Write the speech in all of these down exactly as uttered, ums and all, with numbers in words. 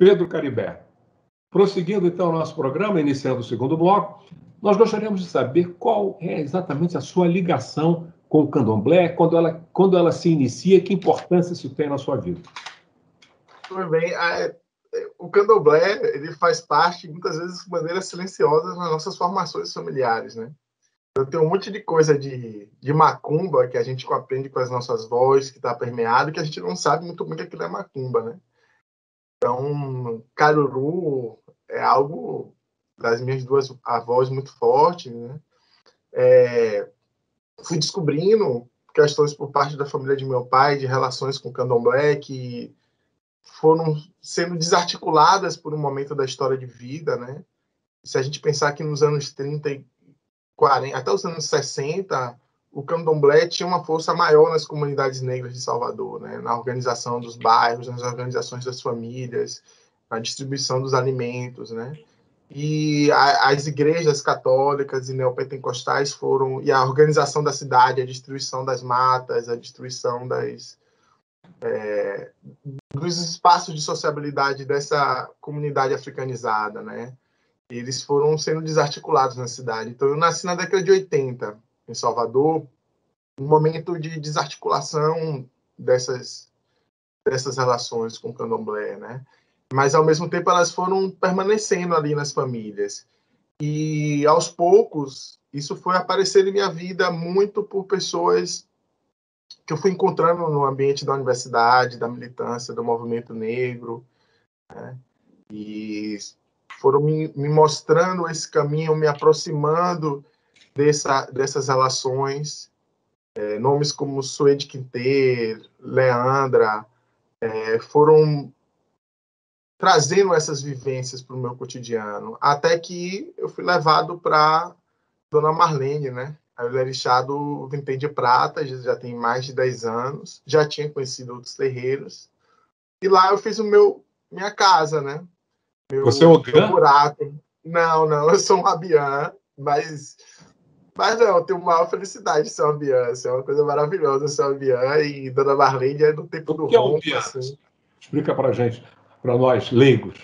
Pedro Caribé. Prosseguindo, então, o nosso programa, iniciando o segundo bloco, nós gostaríamos de saber qual é exatamente a sua ligação com o candomblé, quando ela, quando ela se inicia, que importância isso tem na sua vida. Tudo bem. A, o candomblé, ele faz parte, muitas vezes, de maneira silenciosa nas nossas formações familiares, né? Eu tenho um monte de coisa de, de macumba que a gente aprende com as nossas vozes, que está permeado, que a gente não sabe muito bem que aquilo é macumba, né? Então, caruru é algo das minhas duas avós muito forte, né? É, fui descobrindo questões por parte da família de meu pai, de relações com o candomblé, que foram sendo desarticuladas por um momento da história de vida, né? Se a gente pensar que nos anos trinta e quarenta, até os anos sessenta, o candomblé tinha uma força maior nas comunidades negras de Salvador, né? Na organização dos bairros, nas organizações das famílias, na distribuição dos alimentos, né? E a, as igrejas católicas e neopentecostais foram, e a organização da cidade, a destruição das matas, a destruição das, é, dos espaços de sociabilidade dessa comunidade africanizada, né? Eles foram sendo desarticulados na cidade. Então, eu nasci na década de oitenta, em Salvador, um momento de desarticulação dessas, dessas relações com o candomblé, né? Mas, ao mesmo tempo, elas foram permanecendo ali nas famílias. E, aos poucos, isso foi aparecer em minha vida muito por pessoas que eu fui encontrando no ambiente da universidade, da militância, do movimento negro, né? E foram me, me mostrando esse caminho, me aproximando dessa, dessas relações. É, nomes como Suede Quinter, Leandra, é, foram trazendo essas vivências para o meu cotidiano, até que eu fui levado para Dona Marlene, né? A Ilharixá do Vintém de Prata, já tem mais de dez anos, já tinha conhecido outros terreiros, e lá eu fiz o meu, minha casa, né? Meu, Você é Ogã? buraco. Não, não, eu sou um Abiã, mas, mas não, eu tenho maior felicidade de ser um Abiã, isso é uma coisa maravilhosa ser um Abiã, e Dona Marlene é do tempo O do que é um ronco, Bian? assim. Explica para gente, para nós, leigos.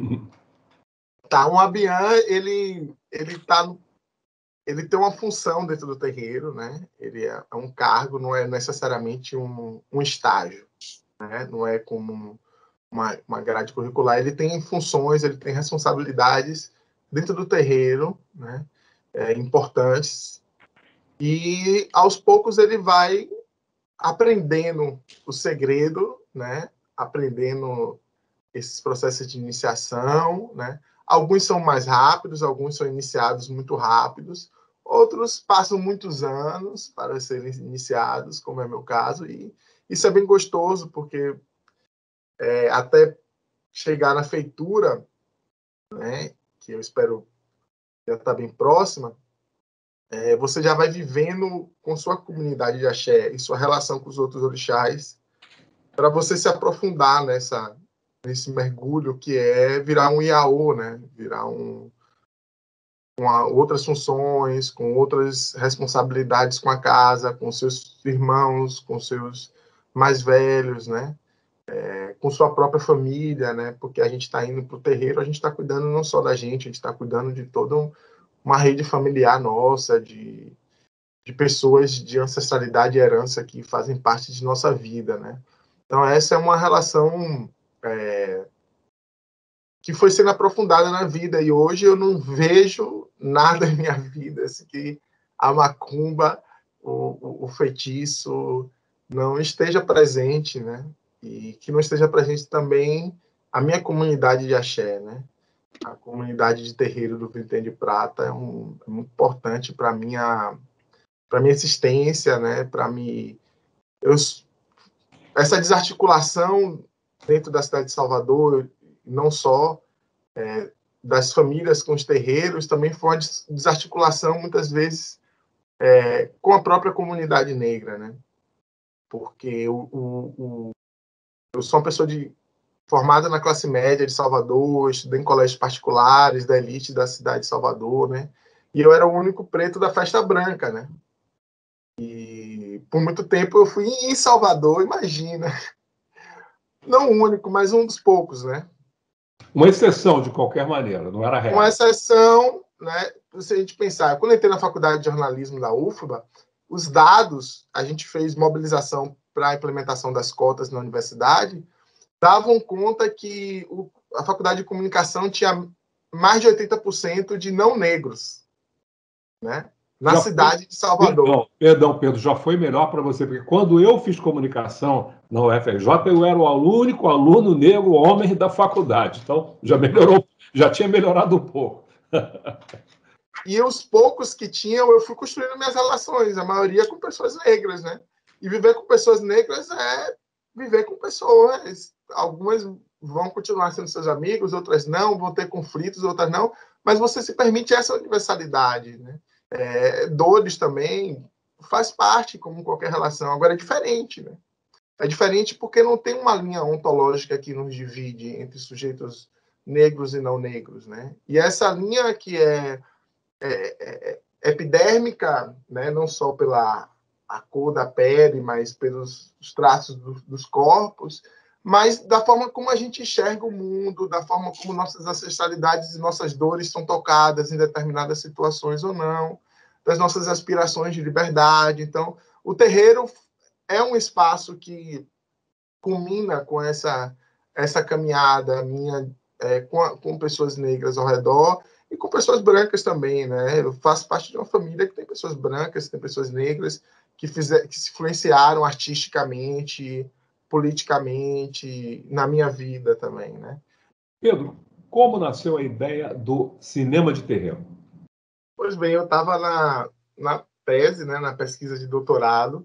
Tá, um Abiã, ele, ele, tá, ele tem uma função dentro do terreiro, né? Ele é, é um cargo, não é necessariamente um, um estágio, né? Não é como uma, uma grade curricular, ele tem funções, ele tem responsabilidades dentro do terreiro, né? É, importantes, e aos poucos ele vai aprendendo o segredo, né? Aprendendo esses processos de iniciação, né? Alguns são mais rápidos, alguns são iniciados muito rápidos, outros passam muitos anos para serem iniciados, como é meu caso, e isso é bem gostoso, porque é, até chegar na feitura, né, que eu espero já estar bem próxima, é, você já vai vivendo com sua comunidade de axé e sua relação com os outros orixás, para você se aprofundar nessa, nesse mergulho que é virar um Iaô, né? Virar um, com a, outras funções, com outras responsabilidades com a casa, com seus irmãos, com seus mais velhos, né? É, com sua própria família, né? Porque a gente está indo para o terreiro, a gente está cuidando não só da gente, a gente está cuidando de toda um, uma rede familiar nossa, de, de pessoas de ancestralidade e herança que fazem parte de nossa vida, né? Então, essa é uma relação é, que foi sendo aprofundada na vida, e hoje eu não vejo nada em minha vida assim, que a macumba, o, o, o feitiço não esteja presente, né? E que não esteja presente também a minha comunidade de axé, né? A comunidade de terreiro do Vintém de Prata é, um, é muito importante para minha para minha existência, né? Para me eu, essa desarticulação dentro da cidade de Salvador, não só é, das famílias com os terreiros, também foi uma desarticulação, muitas vezes, é, com a própria comunidade negra, né? Porque o, o, o, eu sou uma pessoa de, formada na classe média de Salvador, estudei em colégios particulares, da elite da cidade de Salvador, né? E eu era o único preto da festa branca, né? E por muito tempo eu fui em Salvador, imagina. Não o único, mas um dos poucos, né? Uma exceção, de qualquer maneira, não era regra. Uma exceção, né? Se a gente pensar, quando eu entrei na faculdade de jornalismo da U F B A, os dados, a gente fez mobilização para a implementação das cotas na universidade, davam conta que o, a faculdade de comunicação tinha mais de oitenta por cento de não negros, né? Na Já cidade foi, de Salvador. Perdão, perdão, Pedro, já foi melhor para você, porque quando eu fiz comunicação na U F R J, eu era o único aluno negro homem da faculdade. Então, já melhorou, já tinha melhorado um pouco. E os poucos que tinham, eu fui construindo minhas relações, a maioria com pessoas negras, né? E viver com pessoas negras é viver com pessoas. Algumas vão continuar sendo seus amigos, outras não, vão ter conflitos, outras não, mas você se permite essa universalidade, né? É, dores também faz parte, como qualquer relação. Agora é diferente, né? É diferente porque não tem uma linha ontológica que nos divide entre sujeitos negros e não negros, né? E essa linha que é É, é, epidérmica, né? Não só pela a cor da pele, mas pelos os traços do, dos corpos, mas da forma como a gente enxerga o mundo, da forma como nossas ancestralidades e nossas dores são tocadas em determinadas situações ou não, das nossas aspirações de liberdade. Então, o terreiro é um espaço que culmina com essa, essa caminhada minha é, com, a, com pessoas negras ao redor, e com pessoas brancas também, né? Eu faço parte de uma família que tem pessoas brancas, tem pessoas negras que, fizer, que se influenciaram artisticamente, politicamente, na minha vida também, né? Pedro, como nasceu a ideia do cinema de terreiro? Pois bem, eu estava na, na tese, né, na pesquisa de doutorado,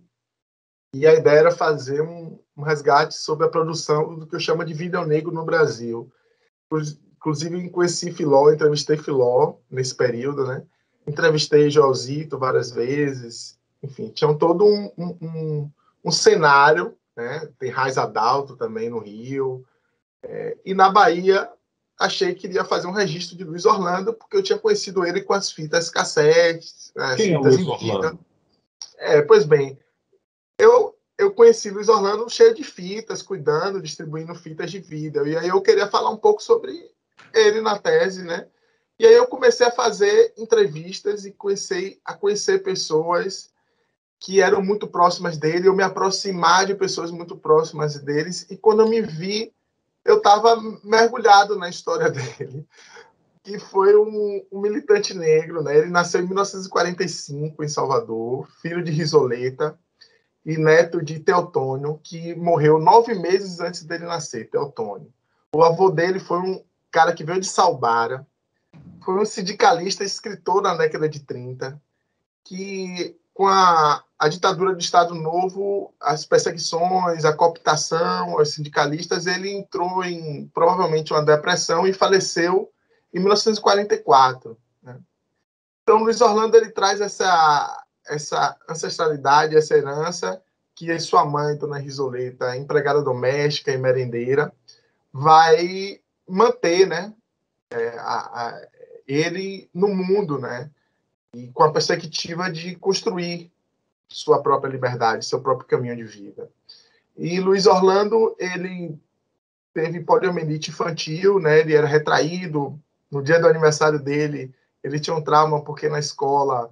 e a ideia era fazer um, um resgate sobre a produção do que eu chamo de vídeo negro no Brasil. Inclusive, conheci Filó, entrevistei Filó nesse período, né? Entrevistei Joelzito várias vezes. Enfim, tinha todo um, um, um, um cenário, né? Tem Raiz Adalto também no Rio. É, e na Bahia, achei que iria fazer um registro de Luiz Orlando, porque eu tinha conhecido ele com as fitas cassetes, as Quem é fitas Luiz em fita. Orlando? É, pois bem, eu, eu conheci Luiz Orlando cheio de fitas, cuidando, distribuindo fitas de vídeo. E aí eu queria falar um pouco sobre ele na tese, né? E aí eu comecei a fazer entrevistas e comecei a conhecer pessoas que eram muito próximas dele, eu me aproximar de pessoas muito próximas deles, e quando eu me vi, eu estava mergulhado na história dele, que foi um, um militante negro, né? Ele nasceu em mil novecentos e quarenta e cinco, em Salvador, filho de Risoleta e neto de Teotônio, que morreu nove meses antes dele nascer, Teotônio. O avô dele foi um cara que veio de Salbara, foi um sindicalista, escritor na década de trinta, que com a, a ditadura do Estado Novo, as perseguições, a cooptação aos sindicalistas, ele entrou em provavelmente uma depressão e faleceu em mil novecentos e quarenta e quatro. Né? Então, Luiz Orlando ele traz essa, essa ancestralidade, essa herança que a sua mãe, Dona Risoleta, empregada doméstica e merendeira, vai manter, né? É, a, a, ele no mundo, né? E com a perspectiva de construir sua própria liberdade, seu próprio caminho de vida. E Luiz Orlando, ele teve poliomielite infantil, né? Ele era retraído. No dia do aniversário dele, ele tinha um trauma porque na escola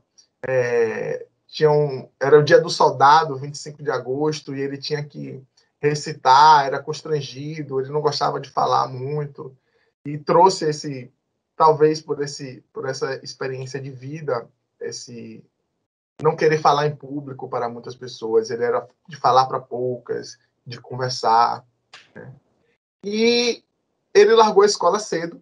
é, tinha um, era o dia do soldado, vinte e cinco de agosto, e ele tinha que recitar, era constrangido, ele não gostava de falar muito, e trouxe esse, talvez por, esse, por essa experiência de vida, esse não querer falar em público para muitas pessoas, ele era de falar para poucas, de conversar. Né? E ele largou a escola cedo,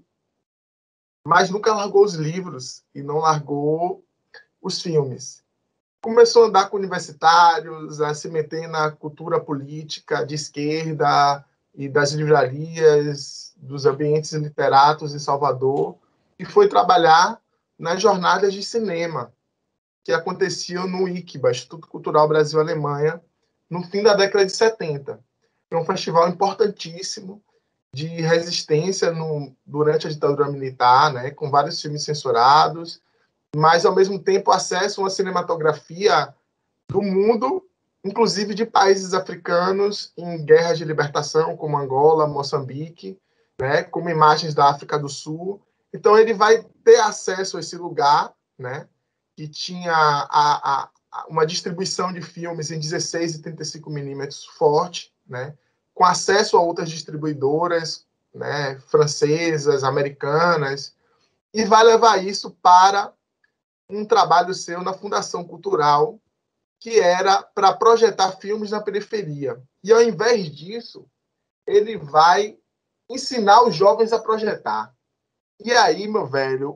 mas nunca largou os livros e não largou os filmes. Começou a andar com universitários, a se meter na cultura política de esquerda e das livrarias, dos ambientes literatos em Salvador, e foi trabalhar nas jornadas de cinema que aconteciam no ICBA, Instituto Cultural Brasil-Alemanha, no fim da década de setenta. É um festival importantíssimo de resistência no, durante a ditadura militar, né, com vários filmes censurados, mas, ao mesmo tempo, acesso a uma cinematografia do mundo, inclusive de países africanos em guerras de libertação, como Angola, Moçambique, né, como imagens da África do Sul. Então, ele vai ter acesso a esse lugar, né, que tinha a, a, a uma distribuição de filmes em dezesseis e trinta e cinco milímetros forte, né, com acesso a outras distribuidoras, né, francesas, americanas, e vai levar isso para um trabalho seu na Fundação Cultural, que era para projetar filmes na periferia. E, ao invés disso, ele vai ensinar os jovens a projetar. E aí, meu velho,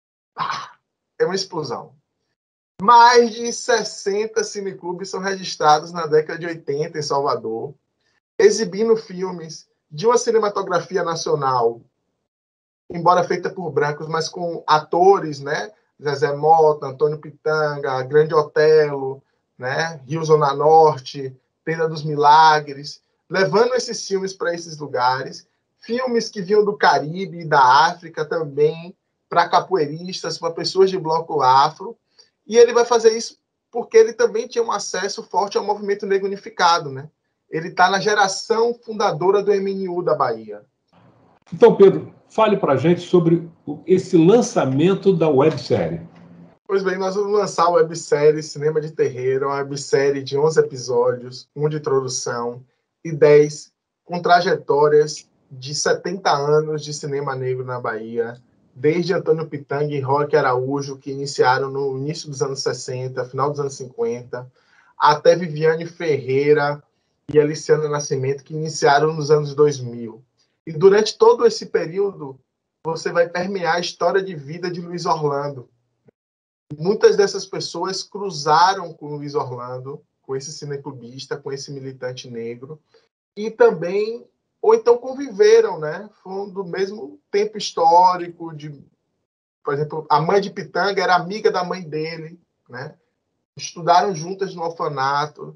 é uma explosão. Mais de sessenta cineclubes são registrados na década de oitenta em Salvador, exibindo filmes de uma cinematografia nacional, embora feita por brancos, mas com atores, né? Zezé Mota, Antônio Pitanga, Grande Otelo, né? Rio Zona Norte, Tenda dos Milagres, levando esses filmes para esses lugares, filmes que vinham do Caribe e da África também, para capoeiristas, para pessoas de bloco afro, e ele vai fazer isso porque ele também tinha um acesso forte ao movimento negro unificado, né? Ele está na geração fundadora do M N U da Bahia. Então, Pedro, fale para a gente sobre esse lançamento da websérie. Pois bem, nós vamos lançar a websérie Cinema de Terreiro, uma websérie de onze episódios, um de introdução e dez com trajetórias de setenta anos de cinema negro na Bahia, desde Antônio Pitanga e Roque Araújo, que iniciaram no início dos anos sessenta, final dos anos cinquenta, até Viviane Ferreira e Aliciana Nascimento, que iniciaram nos anos dois mil. E durante todo esse período, você vai permear a história de vida de Luiz Orlando. Muitas dessas pessoas cruzaram com Luiz Orlando, com esse cineclubista, com esse militante negro, e também, ou então conviveram, né? Foram do mesmo tempo histórico, de, por exemplo, a mãe de Pitanga era amiga da mãe dele, né? Estudaram juntas no orfanato,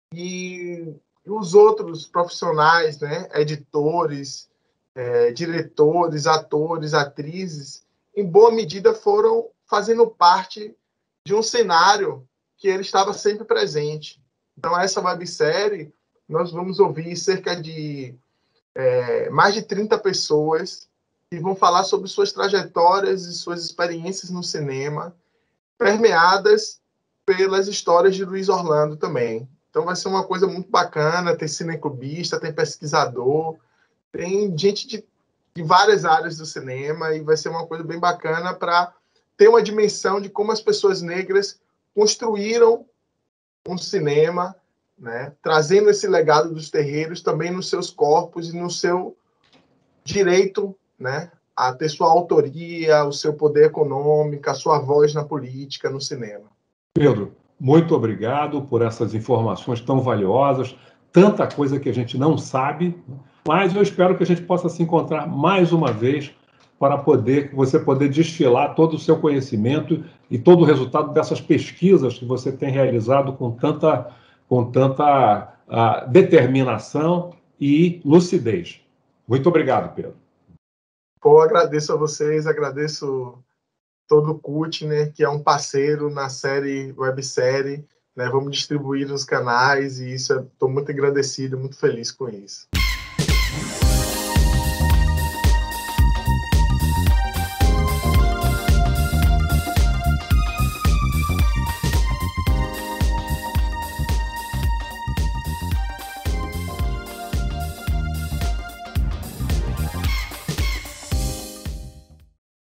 e os outros profissionais, né? Editores, é, diretores, atores, atrizes, em boa medida foram fazendo parte de um cenário que ele estava sempre presente. Então, essa websérie, nós vamos ouvir cerca de é, mais de trinta pessoas que vão falar sobre suas trajetórias e suas experiências no cinema, permeadas pelas histórias de Luiz Orlando também. Então, vai ser uma coisa muito bacana, tem cineclubista, tem pesquisador, tem gente de, de várias áreas do cinema, e vai ser uma coisa bem bacana para ter uma dimensão de como as pessoas negras construíram um cinema, né, trazendo esse legado dos terreiros também nos seus corpos e no seu direito, né, a ter sua autoria, o seu poder econômico, a sua voz na política, no cinema. Pedro, muito obrigado por essas informações tão valiosas, tanta coisa que a gente não sabe, mas eu espero que a gente possa se encontrar mais uma vez para poder você poder destilar todo o seu conhecimento e todo o resultado dessas pesquisas que você tem realizado com tanta, com tanta uh, determinação e lucidez. Muito obrigado, Pedro. Pô, agradeço a vocês, agradeço todo o CUT, né, que é um parceiro na série, websérie, né, vamos distribuir nos canais, e isso, estou muito agradecido, muito feliz com isso.